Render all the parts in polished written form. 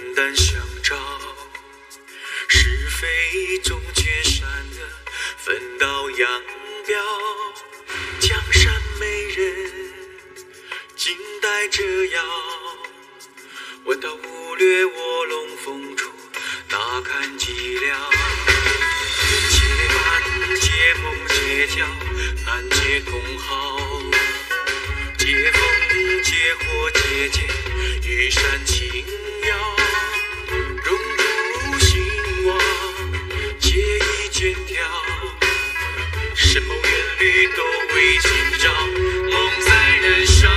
淡相照，是非终决善恶，分道扬镳。江山美人，静待折腰。闻道无掠卧龙凤雏，哪堪寂寥？结伴结盟结交，难结同好。结风结火结剑，羽扇轻摇。荣辱兴亡，皆已见条。深谋远虑都为今朝，梦在人生。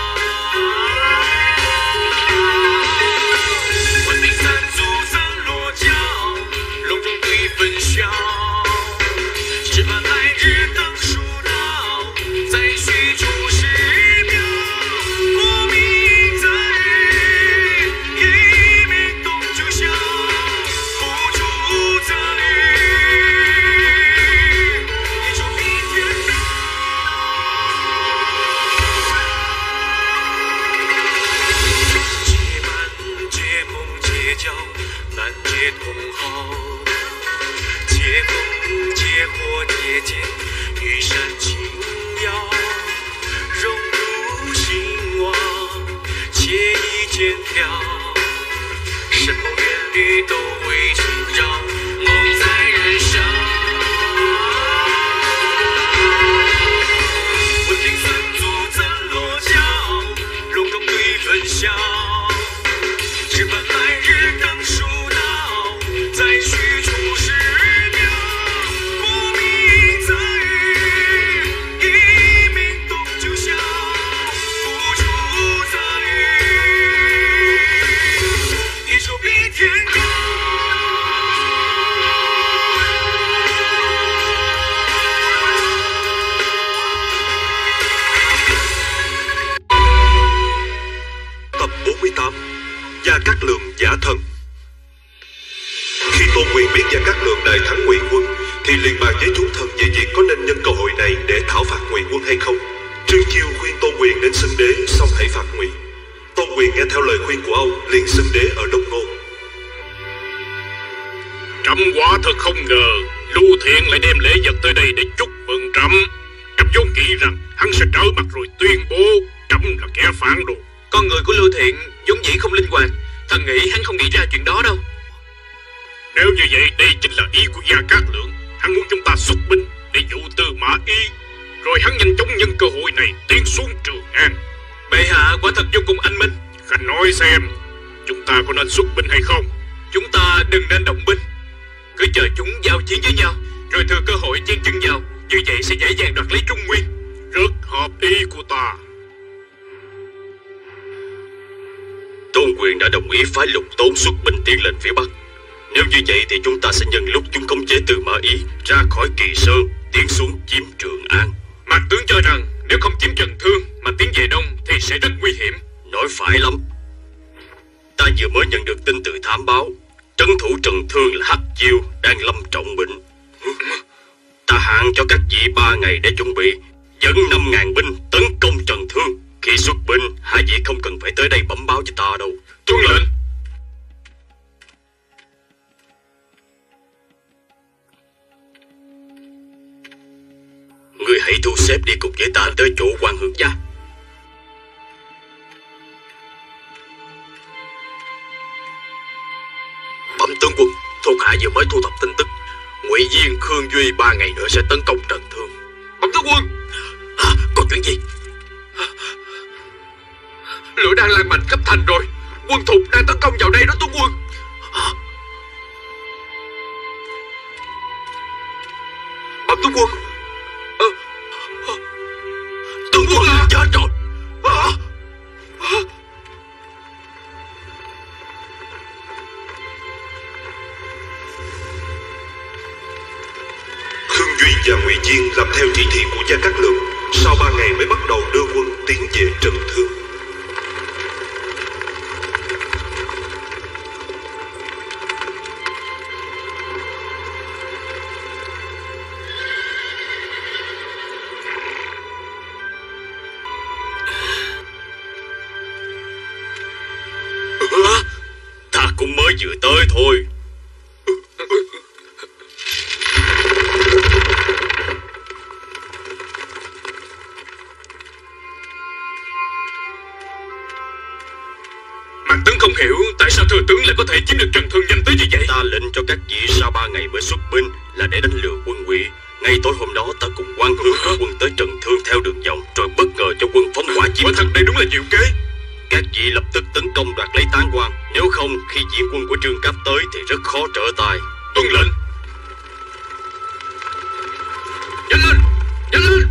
问鼎三足怎落脚？隆中对分晓。只盼来日等数到，再续出师表。不鸣则语，一鸣动九霄。不出则语，一手比天高。结伴结盟结交，难结同好。结风结火结剑，羽扇轻摇。荣辱兴亡，皆已见条。深谋远虑都为今朝，梦在人生。问鼎三足怎落脚？隆中对分晓。只盼来日等数到，再续出师表。不鸣则语，一鸣动九霄。不出则语，一手比天高。 Tập 48 Gia Cát Lượng giả thân. Khi Tôn Quyền biết Gia Cát Lượng đại thắng Ngụy quân, thì liền bàn với chúng thần về việc có nên nhân cơ hội này để thảo phạt Ngụy quân hay không. Trương Chiêu khuyên Tôn Quyền nên xưng đế, xong hãy phạt Ngụy. Tôn Quyền nghe theo lời khuyên của ông, liền xưng đế ở Đông Ngô. Trẫm quả thật không ngờ Lưu Thiện lại đem lễ vật tới đây để chúc mừng trẫm. Trẫm vốn nghĩ rằng hắn sẽ trở mặt rồi tuyên bố trẫm là kẻ phản đồ. Con người của Lưu Thiện vốn dĩ không linh hoạt, thần nghĩ hắn không nghĩ ra chuyện đó đâu. Nếu như vậy, đây chính là ý của Gia Cát Lượng. Hắn muốn chúng ta xuất binh để dụ Tư Mã Ý, rồi hắn nhanh chóng nhân cơ hội này tiến xuống Trường An. Bệ hạ quả thật vô cùng anh minh. Khanh nói xem, chúng ta có nên xuất binh hay không? Chúng ta đừng nên động binh, cứ chờ chúng giao chiến với nhau, rồi thừa cơ hội chen chân vào. Như vậy sẽ dễ dàng đoạt lấy Trung Nguyên. Rất hợp ý của ta. Tôn Quyền đã đồng ý phái Lục Tốn xuất binh tiến lên phía Bắc. Nếu như vậy thì chúng ta sẽ nhân lúc chúng khống chế Tư Mã Ý ra khỏi Kỳ Sơn, tiến xuống chiếm Trường An. Mạc tướng cho rằng nếu không chiếm Trần Thương mà tiến về Đông thì sẽ rất nguy hiểm. Nói phải lắm. Ta vừa mới nhận được tin từ thám báo, trấn thủ Trần Thương là Hắc Chiêu đang lâm trọng bệnh. Ta hạn cho các vị 3 ngày để chuẩn bị, dẫn 5.000 binh tấn công Trần Thương. Khi xuất binh, hai vị không cần phải tới đây bẩm báo với ta đâu. Tuân lệnh. Người hãy thu xếp đi cùng với ta tới chỗ Quan Hương Gia. Bẩm tướng quân, thuộc hạ vừa mới thu thập tin tức, Ngụy Diên, Khương Duy 3 ngày nữa sẽ tấn công Trần Thương. Bẩm tướng quân. Có chuyện gì? Lửa đang lan mạnh khắp thành rồi. Quân thục đang tấn công vào đây đó tướng quân. Bẩm tướng quân. Tướng quân à? Chết rồi. Khương Duy và Ngụy Diên làm theo chỉ thị của Gia Cát Lượng, sau 3 ngày mới bắt đầu đưa quân tiến về Trần Thương. Thật cũng mới vừa tới thôi. Mạc Tấn không hiểu tại sao thừa tướng lại có thể chiếm được Trần Thương nhanh tới như vậy. Ta lệnh cho các vị sau 3 ngày mới xuất binh là để đánh lừa quân Ngụy. Ngay tối hôm đó ta cùng quan hướng quân tới Trần Thương theo đường vòng, rồi bất ngờ cho quân phóng hỏa chiếm. Quả thật đây đúng là diệu kế. Các vị lập tức tấn công đoạt lấy tán quan, nếu không khi viện quân của Trương Cáp tới thì rất khó trở tay. Tuân lệnh. Nhanh lên, nhanh lên.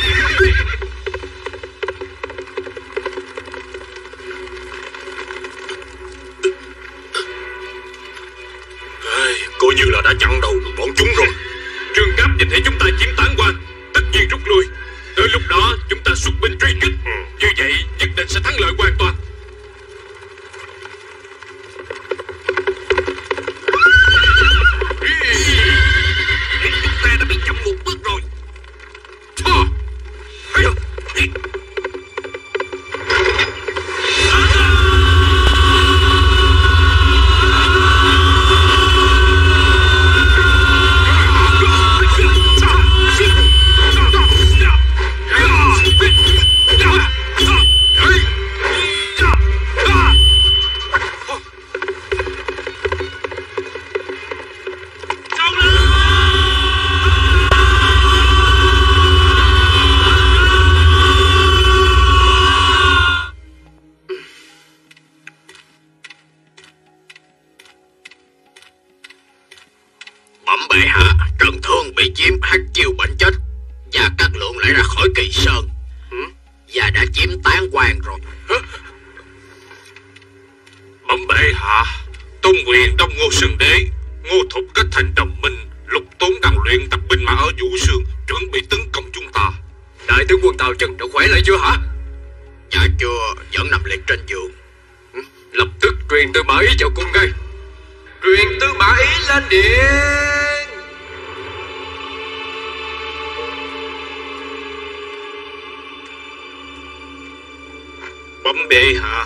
Coi như là đã chặn đầu được bọn chúng rồi. Trương Cáp nhìn thấy chúng ta chiếm tán quan, tất nhiên rút lui. Tới lúc đó chúng ta xuất binh truy kích. Như vậy nhất định sẽ thắng lợi hoàn toàn. Chúng ta đã bị chậm một bước rồi. Bẩm bệ hạ, Trần Thương bị chiếm hắc chiêu bệnh chết, Gia Cát Lượng lại ra khỏi Kỳ Sơn và đã chiếm tán quan rồi. Bẩm bệ hạ, Tôn Quyền đông Ngô Sừng Đế, Ngô Thục kết thành đồng minh, Lục Tốn đang luyện tập binh mã ở Vũ Sương, chuẩn bị tấn công chúng ta. Đại tướng quân Tào Chân đã khỏe lại chưa hả? Dạ chưa, vẫn nằm liệt trên giường. Lập tức truyền Tư Mã Ý vào cung ngay. Truyền Tư Mã Ý lên điện. Bẩm bệ hạ,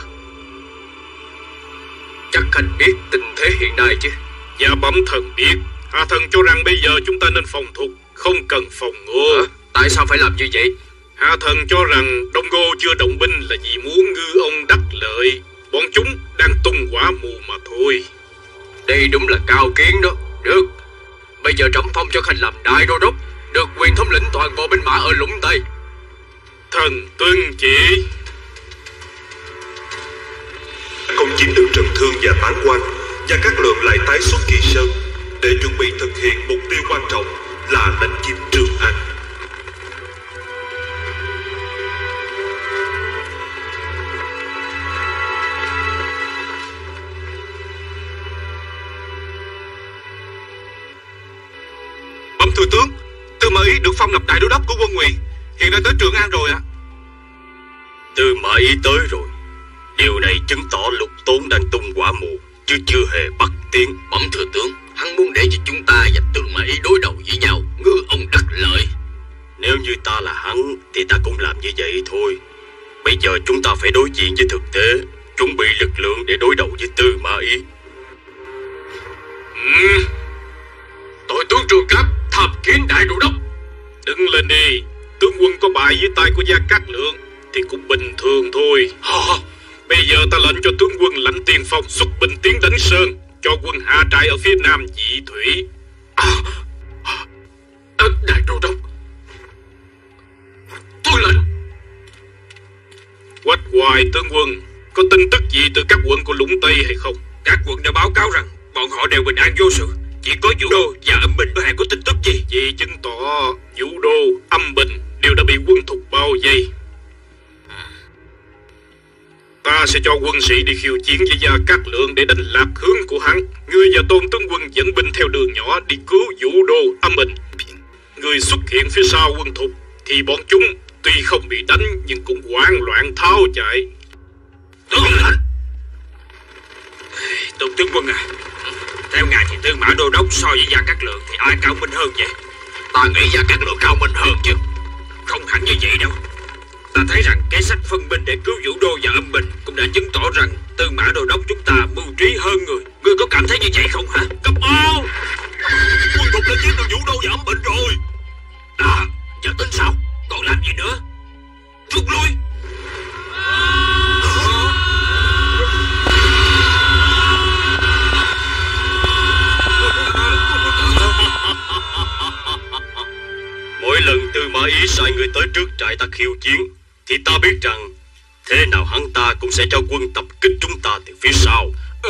chắc Khanh biết tình thế hiện nay chứ? dạ bẩm thần biết. Hạ thần cho rằng bây giờ chúng ta nên phòng thủ, không cần phòng ngừa. Tại sao phải làm như vậy? Hạ thần cho rằng Đông Ngô chưa động binh là vì muốn ngư ông đắc lợi. Bọn chúng đang tung hỏa mù mà thôi. Đây đúng là cao kiến đó. Được, bây giờ trẫm phong cho Khanh làm đại đô đốc, được quyền thống lĩnh toàn bộ binh mã ở Lũng Tây. Thần tuân chỉ. Không chiếm được Trần Thương và tán quan, Gia Cát Lượng lại tái xuất Kỳ Sơn để chuẩn bị thực hiện mục tiêu quan trọng là đánh chiếm Trường An. Bẩm thừa tướng, Tư Mã Ý được phong lập đại đô đốc của quân Ngụy, hiện đã tới Trường An rồi ạ. Tư Mã Ý tới rồi. Điều này chứng tỏ Lục Tốn đang tung hỏa mù, chứ chưa hề bắt tiếng. Bẩm thừa tướng, hắn muốn để cho chúng ta và Tư Mã Ý đối đầu với nhau, ngư ông đắc lợi. Nếu như ta là hắn thì ta cũng làm như vậy thôi. Bây giờ chúng ta phải đối diện với thực tế, chuẩn bị lực lượng để đối đầu với Tư Mã Ý. Tội tướng Trương Cáp tham kiến đại đô đốc. Đứng lên đi. Tướng quân có bại dưới tay của Gia Cát Lượng thì cũng bình thường thôi. Bây giờ ta lệnh cho tướng quân Lãnh Tiên Phong xuất binh tiến đánh Sơn, cho quân hạ trại ở phía nam Dị Thủy. Đại đô đốc, tôi lệnh. Quách Hoài tướng quân, có tin tức gì từ các quận của Lũng Tây hay không? Các quận đã báo cáo rằng bọn họ đều bình an vô sự, chỉ có Vũ Đô và Âm Bình có hề có tin tức gì. Vì chứng tỏ Vũ Đô, Âm Bình đều đã bị quân Thục bao vây. Ta sẽ cho quân sĩ đi khiêu chiến với Gia Cát Lượng để đánh lạc hướng của hắn. Ngươi và Tôn tướng quân dẫn binh theo đường nhỏ đi cứu Vũ Đô, Âm Bình. Ngươi xuất hiện phía sau quân Thục thì bọn chúng tuy không bị đánh nhưng cũng hoảng loạn tháo chạy. Tôn tướng quân à, theo ngài thì Tư Mã đô đốc so với Gia Cát Lượng thì ai cao minh hơn vậy? Ta nghĩ Gia Cát Lượng cao minh hơn chứ. Không hẳn như vậy đâu. Ta thấy rằng kế sách phân binh để cứu Vũ Đô và Âm Bình cũng đã chứng tỏ rằng Tư Mã đô đốc chúng ta mưu trí hơn người. cảm thấy như vậy không hả? Cấp báo, quân thục đã chiếm được Vũ Đô và Âm Bình rồi. Giờ tính sao? Còn làm gì nữa? Rút lui. Mỗi lần Tư Mã Ý sai người tới trước trại ta khiêu chiến, thì ta biết rằng thế nào hắn ta cũng sẽ cho quân tập kích chúng ta từ phía sau.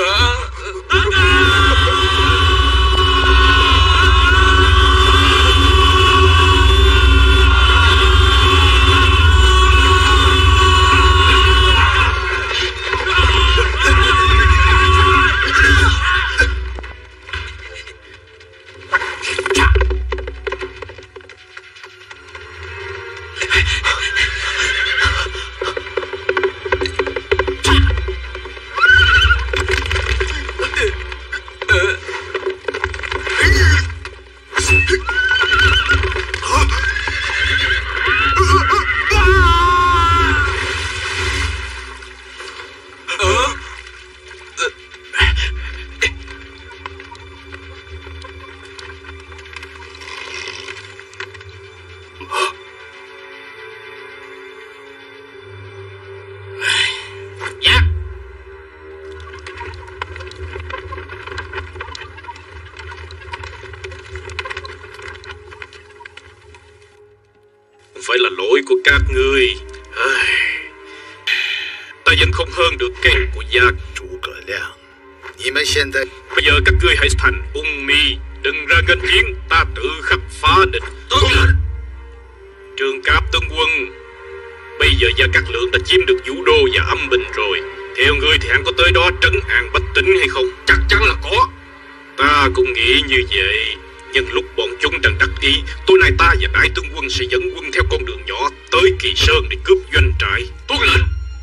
Phải là lỗi của các ngươi. Ta vẫn không hơn được cây của gia chủ Cờ亮. Bây giờ các ngươi hãy thành ung mi, đừng ra nghênh chiến, ta tự khắc phá địch. Tuân lệnh. Trường Cáp Tân Quân, bây giờ Gia Cát Lượng đã chiếm được Vũ Đô và Âm Bình rồi. Theo ngươi thì hắn có tới đó trấn an bách tính hay không? Chắc chắn là có. Ta cũng nghĩ như vậy. Nhân lúc bọn chúng đang đắc ý, tối nay ta và Đại Tướng Quân sẽ dẫn quân theo con đường nhỏ tới Kỳ Sơn để cướp doanh trại. Tuân lệnh.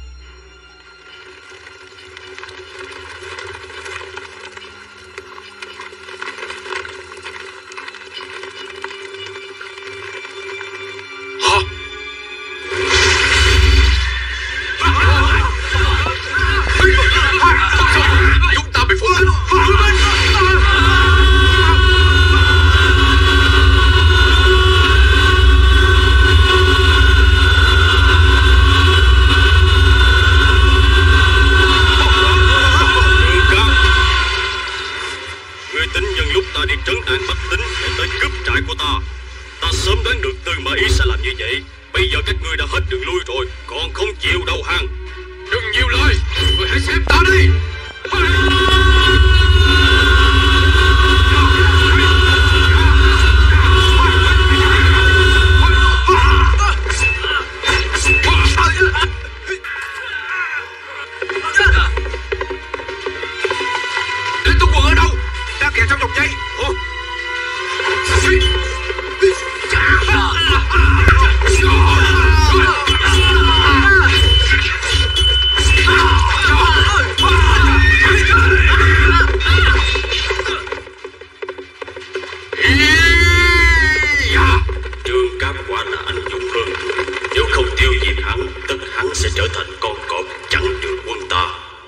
Chúng ta bị phủ đánh. Người tính nhân lúc ta đi trấn an bách tính để tới cướp trại của ta. Ta sớm đoán được Tư Mã Ý sẽ làm như vậy. Bây giờ các ngươi đã hết đường lui rồi, còn không chịu đầu hàng. Đừng nhiều lời, người hãy xem ta đi. Đại tướng quân ở đâu? Đang kẹt trong vòng dây. Trương Cáp quả là anh dũng hơn. Nếu không tiêu diệt hắn, tất hắn sẽ trở thành con cọp chặn đường quân ta.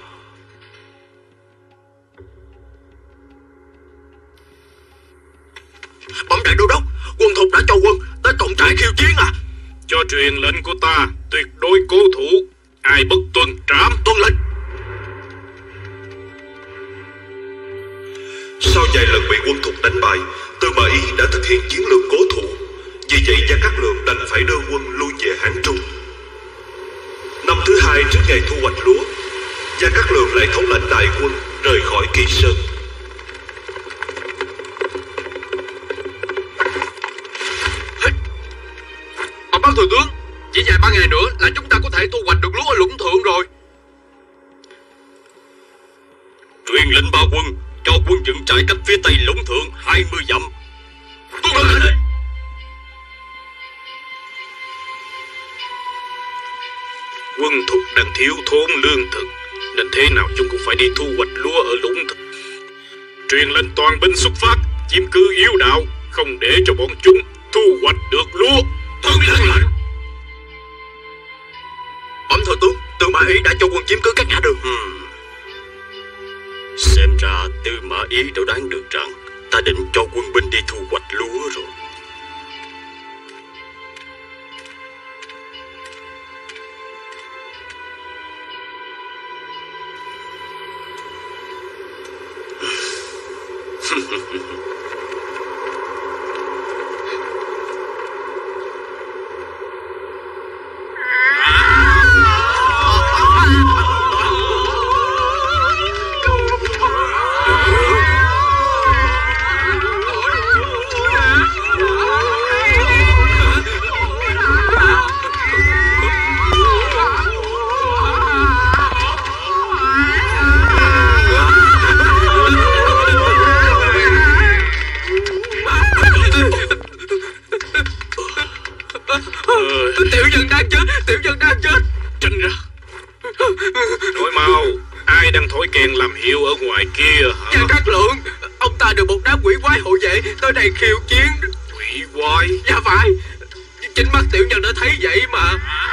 Bẩm đại đô đốc, quân thục đã cho quân tới cổng trại khiêu chiến à? Cho truyền lệnh của ta, tuyệt đối cố thủ, ai bất tuân trảm. Tuân lệnh. Sau vài lần bị quân thục đánh bại, Tư Mã Ý đã thực hiện chiến lược cố thủ. Vì vậy Gia Cát Lượng đành phải đưa quân lui về Hán Trung. Năm thứ hai trước ngày thu hoạch lúa, Gia Cát Lượng lại thống lãnh đại quân rời khỏi Kỳ Sơn. Báo thừa tướng, chỉ vài 3 ngày nữa là chúng ta có thể thu hoạch được lúa ở Lũng Thượng rồi. Truyền lệnh ba quân, cho quân dựng trại cách phía tây Lũng Thượng 20 dặm. Tuân lệnh. Quân thục đang thiếu thốn lương thực, nên thế nào chúng cũng phải đi thu hoạch lúa ở Lũng Thượng. Truyền lệnh toàn binh xuất phát, chiếm cứ yếu đạo, không để cho bọn chúng thu hoạch được lúa. Tuân lệnh. Bẩm thừa tướng, Tư Mã Ý đã cho quân chiếm cứ các ngã đường. Xem ra Tư Mã Ý đã đoán được rằng ta định cho quân binh đi thu hoạch lúa rồi. Tiểu nhân đang chết. Tránh ra. Nói mau, ai đang thổi kèn làm hiệu ở ngoài kia hả? Gia Cát Lượng, ông ta được một đám quỷ quái hộ vệ tới đây khiêu chiến. Quỷ quái? Dạ phải, chính mắt tiểu nhân đã thấy vậy mà.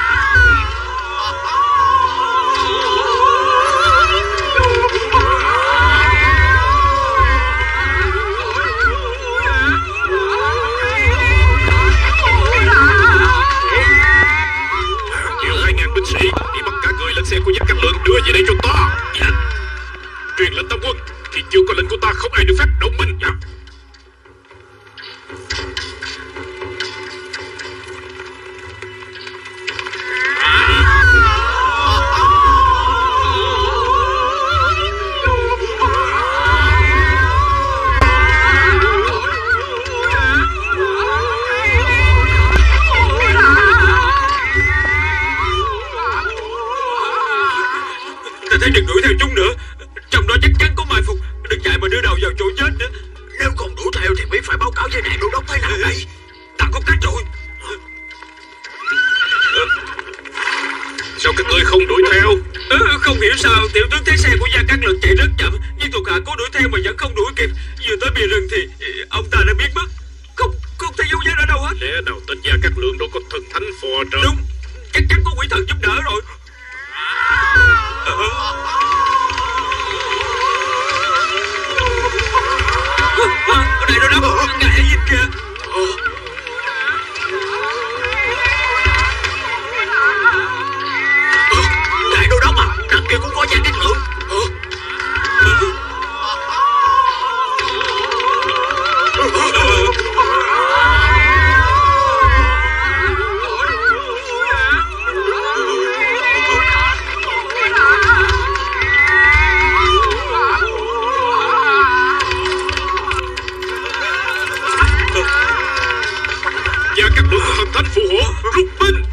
Binh sĩ đi bắt cả người lên xe của Gia Cát Lượng đưa về đây cho ta. Dạ. Truyền lệnh tam quân, khi chưa có lệnh của ta không ai được phép động binh. Dạ. Ta thấy đừng đuổi theo chúng nữa, trong đó chắc chắn có mai phục. Đừng chạy mà đưa đầu vào chỗ chết nữa. Nếu còn đuổi theo thì mới phải báo cáo với đại đô đốc thế nào đây. Ta có cách rồi. Sao các ngươi không đuổi theo? Không hiểu sao tiểu tướng thấy xe của Gia Cát Lượng chạy rất chậm, nhưng thuộc hạ cố đuổi theo mà vẫn không đuổi kịp. Vừa tới bìa rừng thì ông ta đã biến mất, không thấy dấu vết ở đâu hết. Lẽ nào tên Gia Cát Lượng đâu có thần thánh phò trợ? Đúng, chắc chắn có quỷ thần giúp đỡ rồi. Đại đô đốc, ngài hãy nhìn kìa. Đại đô đốc à, đằng kia cũng có Gia Cát Lượng. Gia Cát Lượng thần thánh phù hộ, rút binh.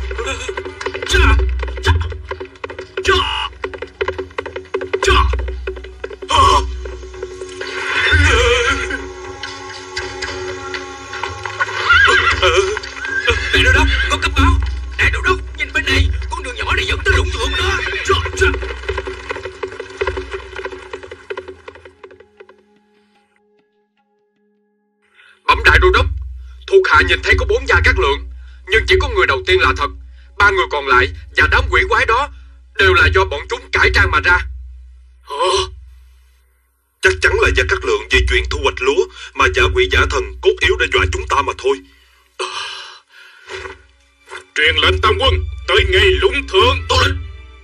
Đại đô đốc, có cấp báo. Đại đô đốc, nhìn bên này, con đường nhỏ này dẫn tới lũng ruộng đó. Bẩm đại đô đốc, thuộc hạ nhìn thấy có 4 Gia Cát Lượng, nhưng chỉ có người đầu tiên là thật. 3 người còn lại và đám quỷ quái đó đều là do bọn chúng cải trang mà ra. Chắc chắn là Gia Cát Lượng vì chuyện thu hoạch lúa mà giả quỷ giả thần cốt yếu để dọa chúng ta mà thôi. Truyền lệnh tam quân tới ngay Lũng Thượng. Tôi lệnh.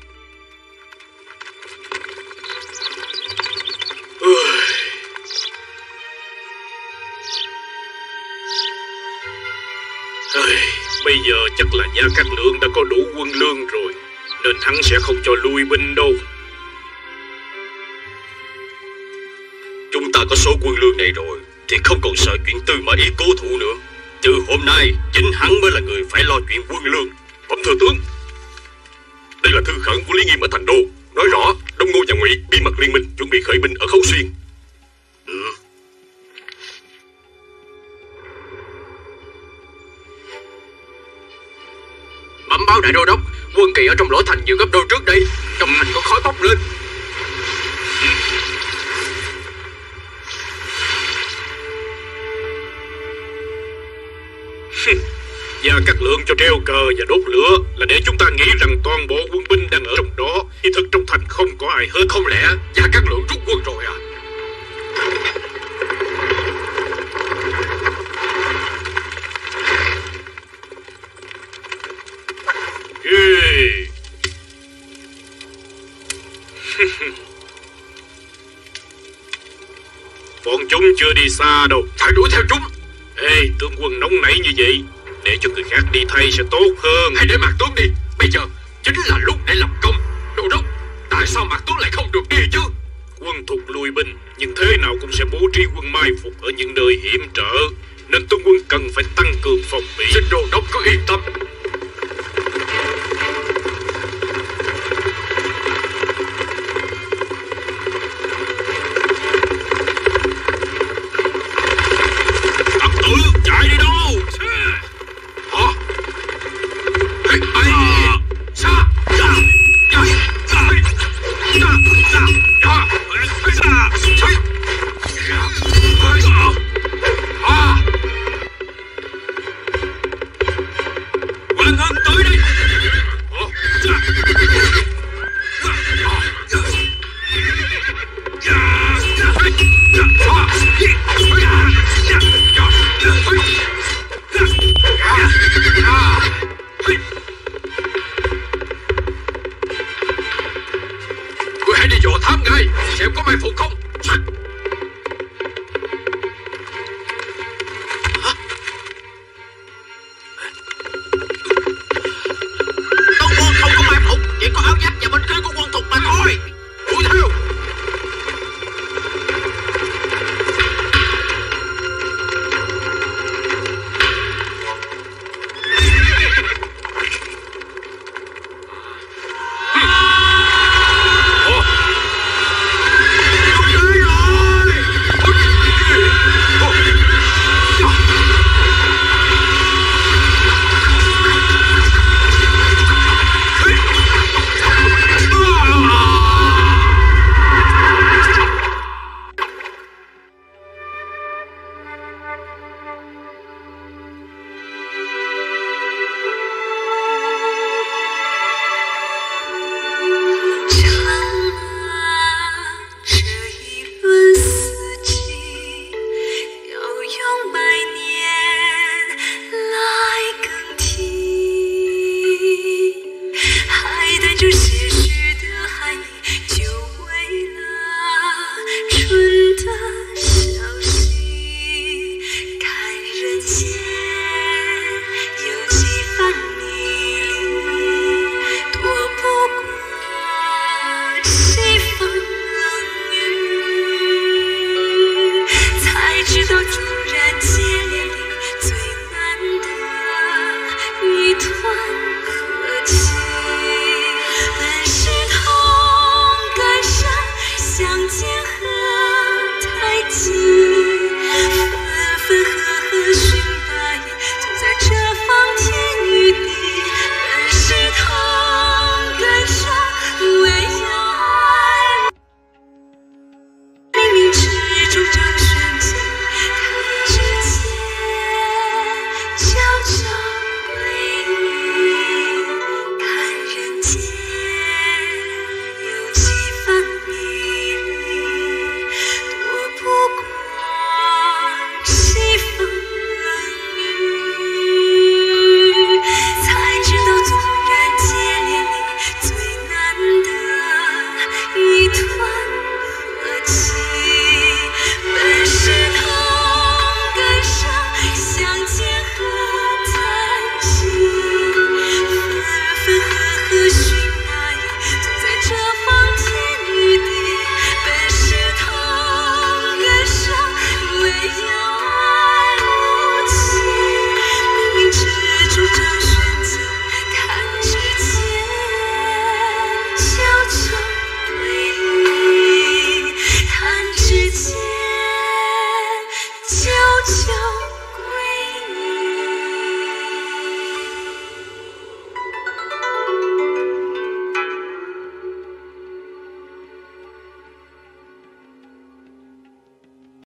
Bây giờ chắc là Gia Cát Lượng đã có đủ quân lương rồi, nên hắn sẽ không cho lui binh đâu. Chúng ta có số quân lương này rồi thì không còn sợ chuyện Tư Mã Ý cố thủ nữa. Từ hôm nay chính hắn mới là người phải lo chuyện quân lương. Bẩm thừa tướng, đây là thư khẩn của Lý Nghiêm ở thành đô, nói rõ Đông Ngô và Ngụy bí mật liên minh chuẩn bị khởi binh ở Khấu Xuyên. Bẩm báo đại đô đốc, quân kỳ ở trong lỗ thành nhiều gấp đôi trước đây. Trong thành có khói bốc lên. Gia Cát Lượng cho treo cờ và đốt lửa là để chúng ta nghĩ rằng toàn bộ quân binh đang ở trong đó, thì thực trong thành không có ai hết. Không lẽ Gia Cát Lượng rút quân rồi à? Bọn chúng chưa đi xa đâu. Phải đuổi theo chúng. Ê, tướng quân nóng nảy như vậy, để cho người khác đi thay sẽ tốt hơn. Hãy để Mạc Tuấn đi. Bây giờ chính là lúc để lập công. Đô đốc, tại sao Mạc Tuấn lại không được đi chứ? Quân thục lùi binh, nhưng thế nào cũng sẽ bố trí quân mai phục ở những nơi hiểm trở, nên tướng quân cần phải tăng cường phòng bị. Xin đô đốc cứ yên tâm.